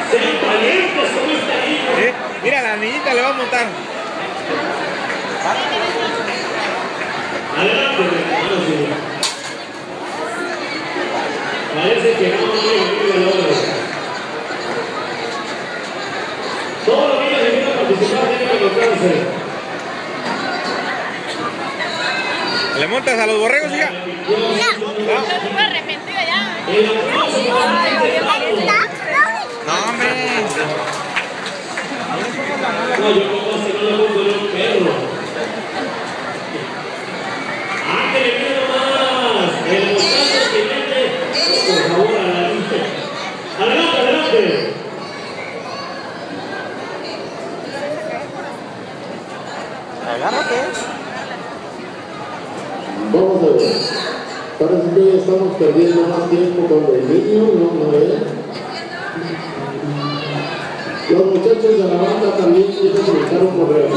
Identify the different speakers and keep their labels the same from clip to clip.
Speaker 1: Sean valientes como esta niña.
Speaker 2: Mira, la niñita le va a montar.
Speaker 1: Adelante, hermano, sí. Parece que no hay el oro. Todos los niños que quieran participar tienen que colocarse.
Speaker 2: ¿Le montas a los borregos, hija?
Speaker 3: No, estoy arrepentido ya.
Speaker 2: No, hombre.
Speaker 1: No, yo como hace no le gusto de un perro. ¡Ándale, mira nomás! El muchacho que mete, por favor, a la lista. Adelante, adelante.
Speaker 2: Agárrate.
Speaker 4: Vamos a ver. Parece que ya estamos perdiendo más tiempo con el niño, no él. Los muchachos de la banda también quieren publicar un correo.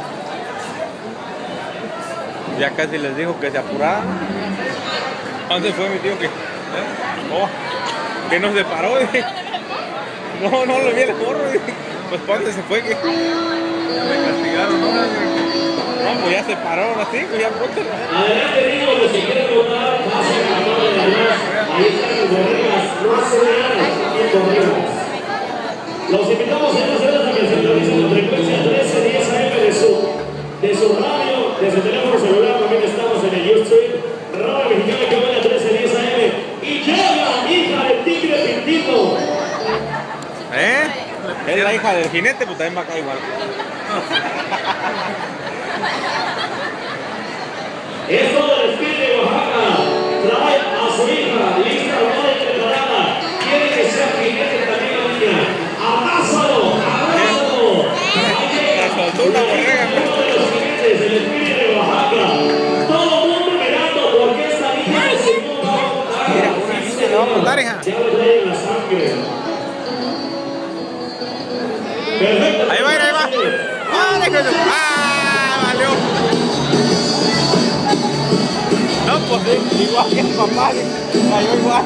Speaker 2: Ya casi les dijo que se apuraran. ¿Dónde fue mi tío que? Oh, que nos separó. Dije. No lo vi el morro. Pues ¿para dónde se fue? Que me castigaron, ¿no? No, pues ya se pararon así, pues ya pronto.
Speaker 1: Adelante, digo, los que quieren votar, pasen a la mano de atrás. Ahí están los borregas. No hacen nada, están bien borregas. Los invitamos a las horas a que se actualicen la frecuencia 1310 AM de su radio, de su teléfono celular. También estamos en el YouTube, Radio Mexicana que va a 1310 AM. Y llega hija del tigre Pintito.
Speaker 2: Es la hija del jinete, pues también va acá igual.
Speaker 1: Esto del espíritu de Oaxaca trae a su hija, lista, buena y preparada. Quiere que sea jinete también la niña. ¡Abrázalo! ¡Abrázalo!
Speaker 2: Una borrega.
Speaker 1: Uno de los jinetes del espíritu de Oaxaca. Todo el mundo mirando porque esta niña de seguro va a montar.
Speaker 2: Mira, una niña le va a montar, hija.
Speaker 1: Ya lo trae en la sangre. Perfecto.
Speaker 2: Ahí va. ¡Ah, déjalo! ¡Ah, valió! No, pues igual que el papá, cayó igual.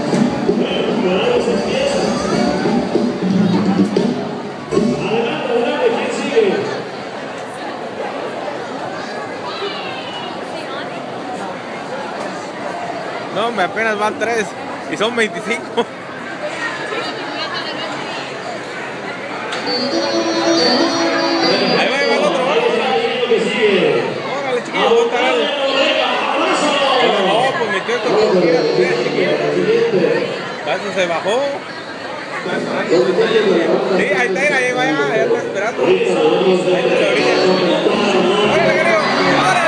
Speaker 1: Adelante, ¿quién sigue?
Speaker 2: No, hombre, apenas van 3 y son 25. Ahí va el otro. Órale, chiquillo, bota algo. No, pues metió esto como quiera, eso se bajó. Sí, ahí está, ahí va, ya está esperando. Ahí está la orilla. ¡Órale, creo! ¡Órale,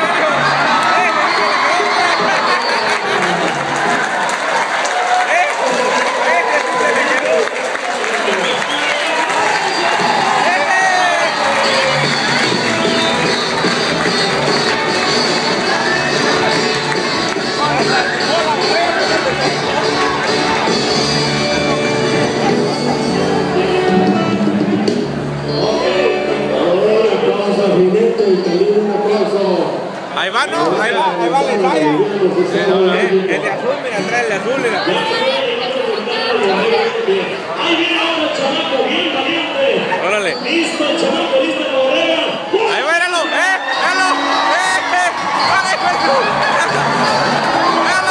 Speaker 2: ahí va, ¿no? Ahí va la vaya. El de azul, mira, trae el de azul, mira.
Speaker 1: Ahí viene ahora el chamaco, bien valiente.
Speaker 2: Órale.
Speaker 1: Listo el chamaco, listo la bodega.
Speaker 2: Ahí va, míralo, míralo, ¡ay, Jesús! ¡Míralo,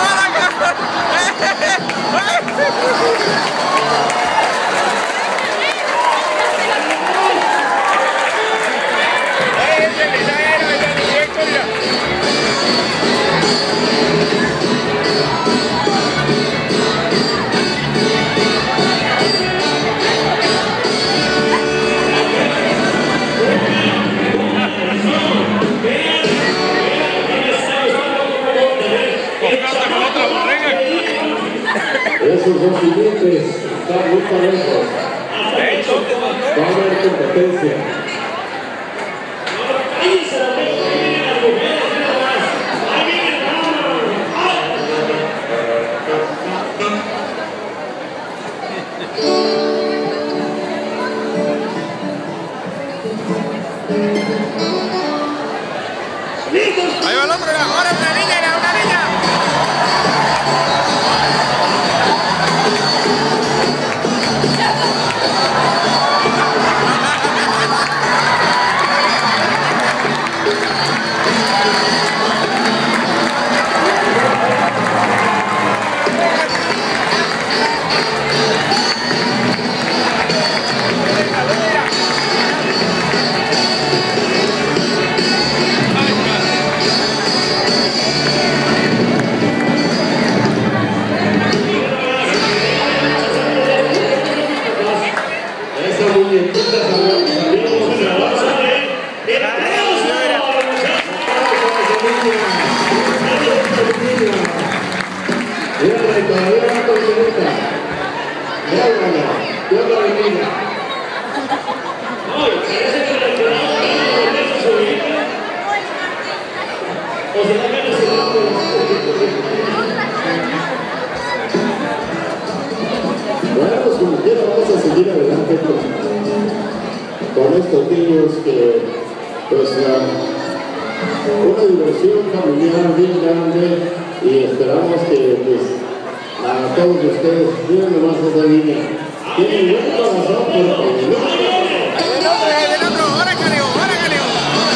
Speaker 4: Esos dos jinetes están muy parejos. Va a haber competencia.
Speaker 1: Ahí se la dejo, ahí vienen las mujeres, mira más. Ahí vienen,
Speaker 2: ahí va el otro, ahora una niña, una niña.
Speaker 4: Dios la bendiga.
Speaker 1: Ay, parece que le quedaba a su vida. O se da ganas de
Speaker 4: Bueno, pues como quiera vamos a seguir adelante con estos niños que, pues, una diversión familiar bien grande y esperamos que, pues, a todos ustedes, miren nomás esa niña, tienen buen corazón porque
Speaker 2: ahora Caneo, ahora Caneo.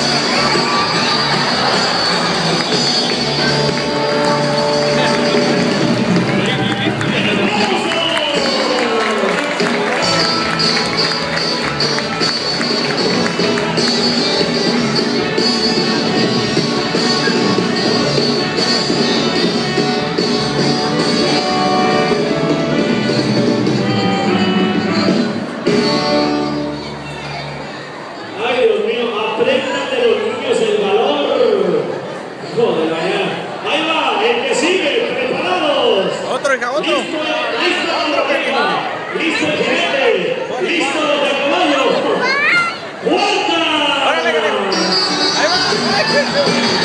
Speaker 1: Ay, Dios mío, aprendan de los niños el valor. Joder, vaya. Ahí va, el que sigue, preparados.
Speaker 2: Otro, hija, otro.
Speaker 1: Listo la técnica. Listo el jinete. Listo los de caballo. ¡Puerta!
Speaker 2: Órale, Caneo. Ahí va.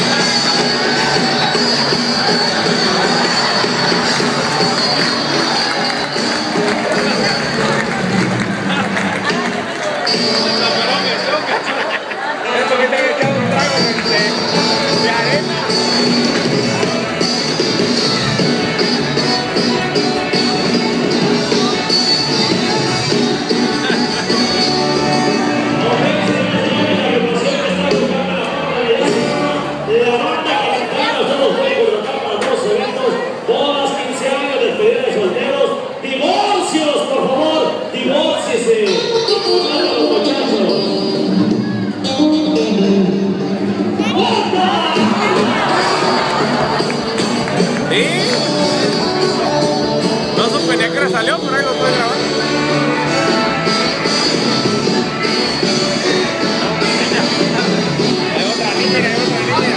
Speaker 2: Esto que te han echado un trago de arena.
Speaker 1: La banda que nos puede colocar para dos eventos, bodas, 15 años, despedida de solteros, divorcios, por favor, divórciese. Los muchachos.
Speaker 2: ¿Sí? No supe ni a qué hora salió, pero ahí lo estoy grabando. Hay otra niña, hay otra niña.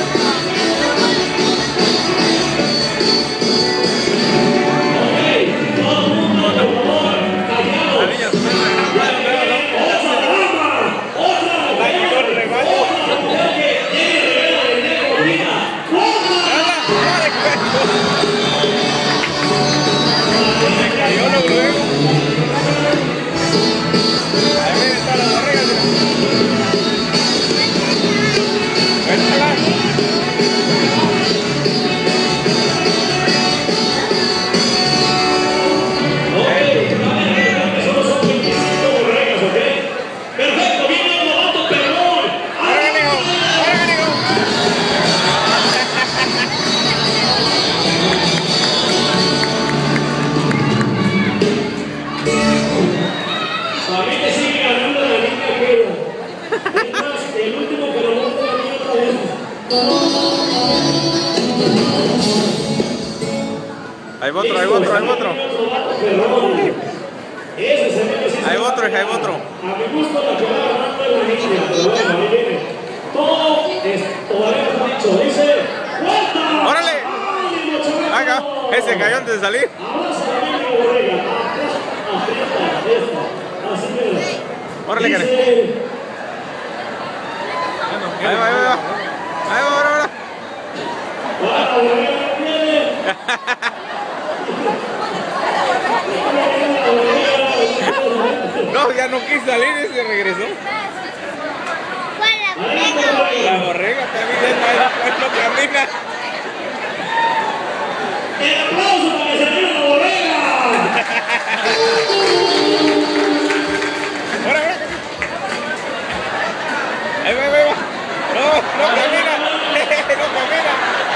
Speaker 1: Ok, todo el mundo, por favor,
Speaker 2: La
Speaker 1: callados.
Speaker 2: niña se me
Speaker 1: ¡Otra dama! ¡Otra mujer! ¡Otra mujer que tiene regalo de necotina!
Speaker 2: se cayó luego. Ahí viene, está la barriga. Cuéntala.
Speaker 1: Solo son 25 borregas, ¿ok? Perfecto, viene el novato perrón.
Speaker 2: ¡Ahora, Caneo! ¡Ahora, Caneo!
Speaker 1: A mí me sigue ganando la niña que es más, el último que lo monta la niña otra vez.
Speaker 2: Ahí va otro, ahí va otro, ahí va otro.
Speaker 1: Ese se me decía.
Speaker 2: Ahí va otro, hija, ahí va otro.
Speaker 1: A mi gusto la que va ganando es la niña, pero bueno, ahí viene. Todo es, todavía no está dicho, dice, ¡puerta!
Speaker 2: ¡Órale!
Speaker 1: ¡Ánimo, chamaco!
Speaker 2: Acá, ese cayó antes de salir.
Speaker 1: Abraza a la niña borrega, aprieta esta, así mira.
Speaker 2: Órale, Caneo.
Speaker 1: Dice,
Speaker 2: Ahí va, ahí va. Ahí va, ahora, ahora.
Speaker 1: ¡guau, borrega viene!
Speaker 2: No, ya no quiso salir y se regresó. La borrega también no camina.
Speaker 1: ¡El aplauso para que se tire la borrega!
Speaker 2: Ahora, ahora. Ahí va, ahí va, ahí va. No, no camina. No camina.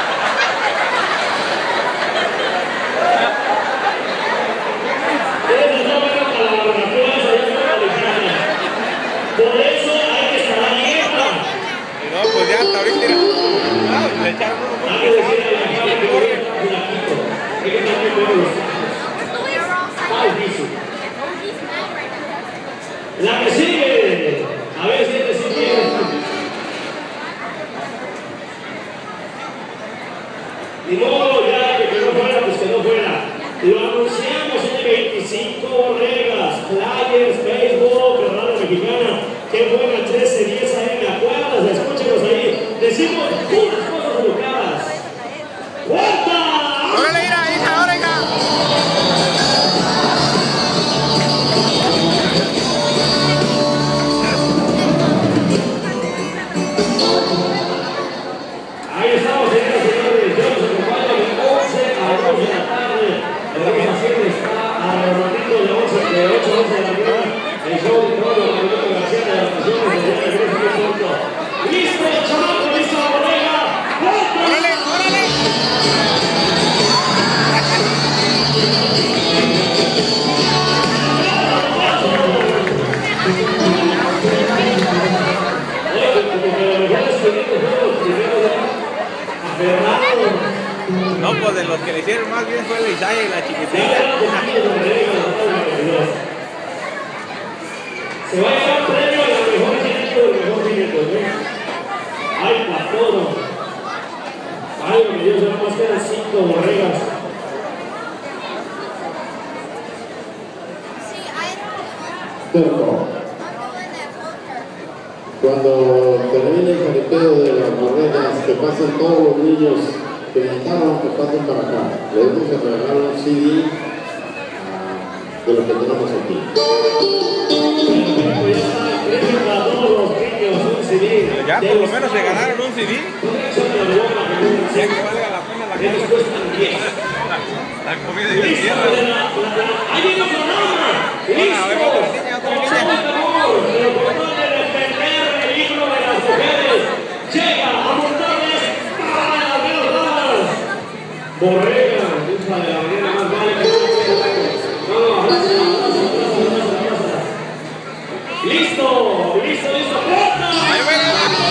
Speaker 1: Por eso hay que estar alerta.
Speaker 2: No, pues ya hasta ahorita. Ah, le echaron uno muy pesado.
Speaker 1: Hay que estar muy buenos. Está difícil. Qué buena 13-10 ahí, ¿me acuerdas? Escúchenos ahí. Decimos unas cosas educadas. ¡Vuelta!
Speaker 2: ¡Órale, hija! ¡Órale, hija!
Speaker 1: Ahí estamos, señoras y señores. Yo los acompaño de 11 a 2 de la tarde. La organización está a ratito de 8 a 11 de la mañana. El show de todo el Roberto García de las Naciones de la Iglesia de Santo. ¡Listo, chamaco! ¡Listo, Borrega!
Speaker 2: ¡Órale, órale! No, pues de los que le hicieron más bien fue el Isaiah y la chiquitita.
Speaker 1: Se va a llevar premio a la mejor jinete del mejor jinete, ¿no? ¡Ay, para todo! ¡Ay, mi Dios! Nada más quedan 5 borregas.
Speaker 4: Terco. Cuando termine el jaripeo de las borregas, que pasen todos los niños que necesitaron, que pasen para acá. Les vamos a regalar un CD de lo que tenemos aquí.
Speaker 2: Ya por lo menos se ganaron un CD. Ya que valga la pena la cosa. La comida y el cierre.
Speaker 1: ¡Ahí viene otro nombre!
Speaker 2: Hola, a ver, otra niña, otra niña.
Speaker 1: Llega a montarles para las velas. Borrega, hija de la manera más vale que no. Listo, listo, listo. ¡Corta!
Speaker 2: Ahí viene.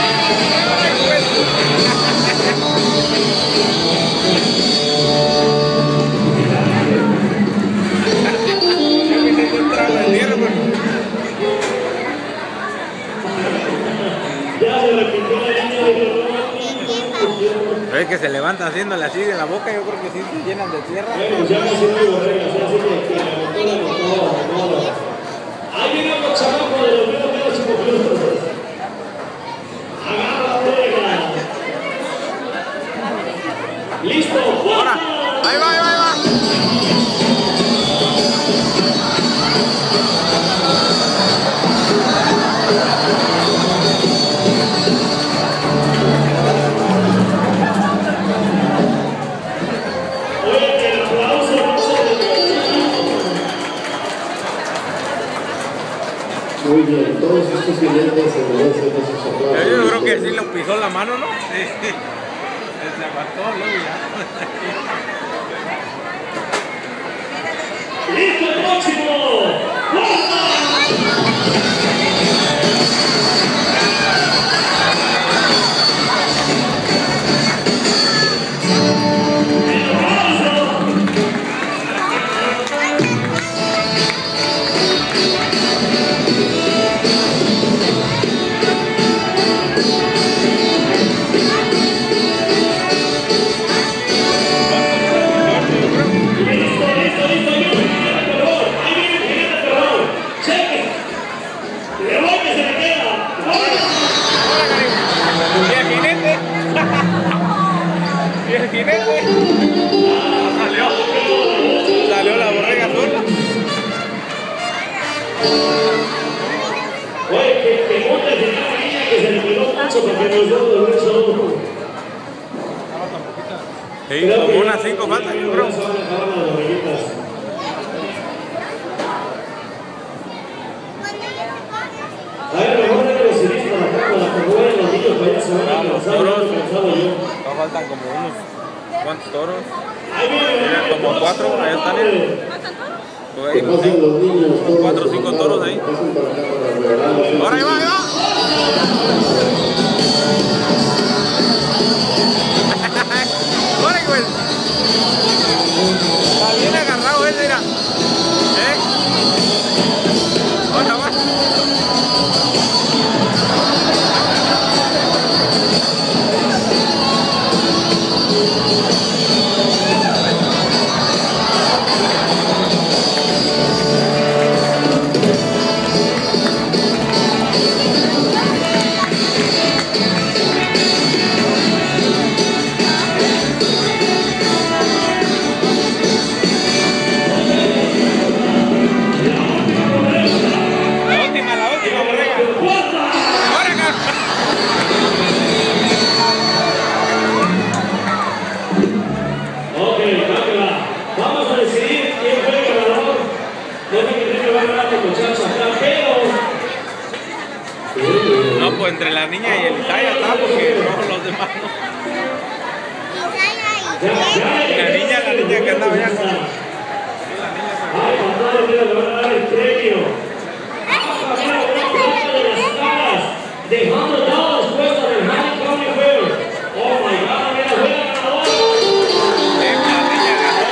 Speaker 1: Ya se repitió la línea de
Speaker 2: Es que se levantan haciéndole así de la boca, yo creo que sí se llenan de tierra.
Speaker 1: bueno, ya me siento borrega, así que la motora con todo. Ahí viene otro chamaco de los mismos que los chicos. Agarra borrega. Listo,
Speaker 2: Ahora, ahí va, ahí va, ahí va.
Speaker 4: Muy bien, todos estos clientes se merecen esos aplausos.
Speaker 2: Yo creo que sí lo pisó la mano, ¿no? Sí. Se aguantó luego ya.
Speaker 1: ¡Listo el próximo!
Speaker 2: Salió la borrega sola.
Speaker 1: Oye, que monte el final niña que se le cuidó mucho porque nos dio dolor eso.
Speaker 2: Sí, como unas 5 faltas, yo creo.
Speaker 1: A ver, mejor de los civiles para acá, para que jueguen los niños, para allá se van a cansar,
Speaker 2: No faltan como unos, ¿cuántos toros? Mira, como 4, ahí están.
Speaker 4: Que pasen los niños, todos
Speaker 2: 4 o 5 toros ahí.
Speaker 4: pasen para acá para regalarles.
Speaker 2: Ahora ahí va, ahí va. ¡Órale, güey! Está bien agarrado él, mira. Ahora va.
Speaker 1: muchachos acá, pero...
Speaker 2: No, pues entre la niña y el Isaiah está, porque no, los demás no. La niña que andaba allá con...
Speaker 1: Ay, Pantano, mira, le van a dar el premio. De $100 puesta del Honey County Fair. Oh my God, mira, fue la ganadora.
Speaker 2: La niña ganó.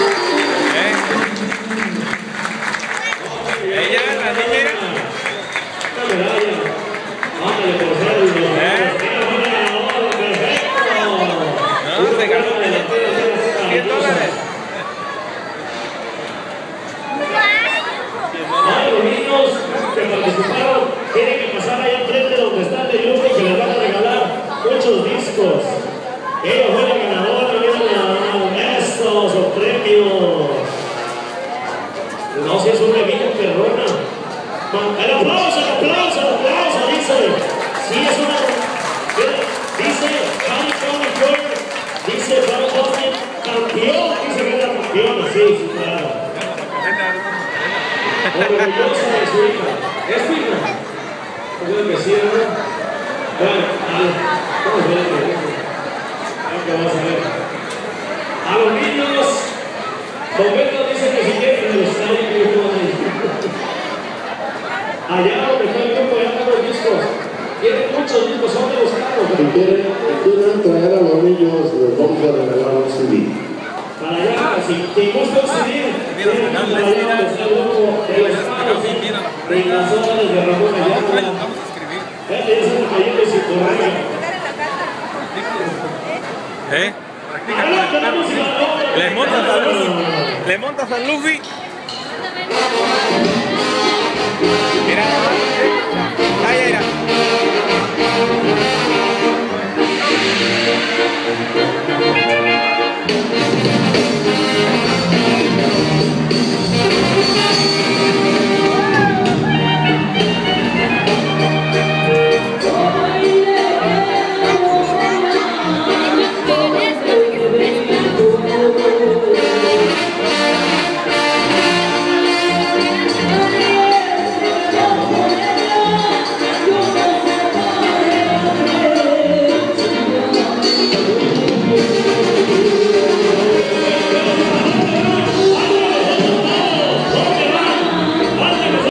Speaker 2: Ella, la niña.
Speaker 1: Esta medalla. Ándale, por ser el ella fue la ganadora, perfecto.
Speaker 2: No, se ganó $100.
Speaker 1: Ay, los niños que participaron tienen que pasar ahí enfrente donde está el de Yuki, que les van a regalar muchos discos. Ella fue la ganadora, miren estos premios. No, si es una niña perrona. El aplauso, dice. Sí, es una... Dice Honey County Fair, dice Frank Austin, campeón, dice que es la campeona, sí, claro. Orgullosa de su hija. ¿Es tu hija? Creo que sí, ¿no? Bueno, vamos a ver. Vamos a ver. A los niños, Roberto dice que si quieren el estadio, allá donde está el grupo, allá están los discos. Tienen muchos discos, son de los carros.
Speaker 4: Si quieren traer a los niños, les vamos a regalar un CD.
Speaker 1: Para allá, si gusta un CD, tienen para allá donde está el grupo de los carros, de las zonas de Ramón Ayala. Este es un cayendo y sin correa.
Speaker 2: Le montas a Luffy.